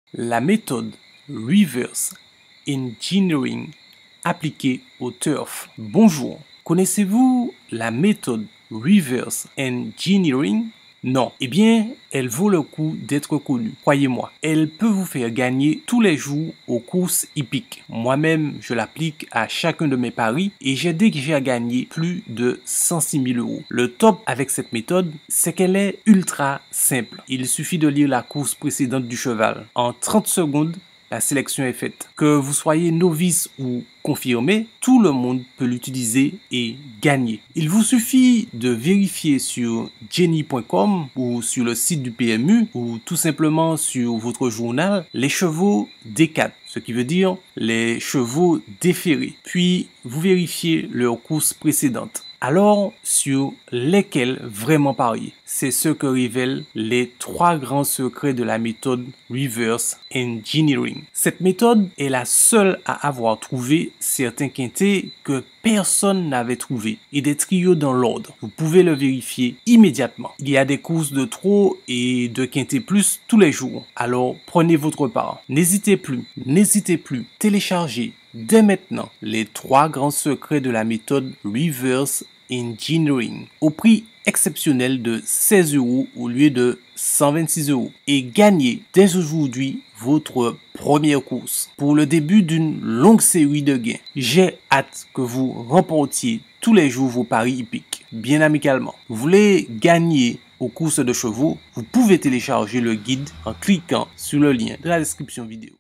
La méthode Reverse Engineering appliquée au turf. Bonjour, connaissez-vous la méthode Reverse Engineering? Non. Eh bien, elle vaut le coup d'être connue. Croyez-moi, elle peut vous faire gagner tous les jours aux courses hippiques. Moi-même, je l'applique à chacun de mes paris et j'ai déjà gagné plus de 106 000 euros. Le top avec cette méthode, c'est qu'elle est ultra simple. Il suffit de lire la course précédente du cheval. En 30 secondes, la sélection est faite. Que vous soyez novice ou confirmé, tout le monde peut l'utiliser et gagner. Il vous suffit de vérifier sur jenny.com ou sur le site du PMU ou tout simplement sur votre journal les chevaux D4, ce qui veut dire les chevaux déférés. Puis vous vérifiez leurs courses précédentes. Alors, sur lesquels vraiment parier? C'est ce que révèlent les 3 grands secrets de la méthode Reverse Engineering. Cette méthode est la seule à avoir trouvé certains quintés que personne n'avait trouvé et des trios dans l'ordre. Vous pouvez le vérifier immédiatement. Il y a des courses de trop et de quintés plus tous les jours. Alors, prenez votre part. N'hésitez plus, téléchargez dès maintenant les 3 grands secrets de la méthode Reverse Engineering au prix exceptionnel de 16 euros au lieu de 126 euros et gagnez dès aujourd'hui votre première course pour le début d'une longue série de gains. J'ai hâte que vous remportiez tous les jours vos paris hippiques, bien amicalement. Vous voulez gagner aux courses de chevaux? Vous pouvez télécharger le guide en cliquant sur le lien de la description vidéo.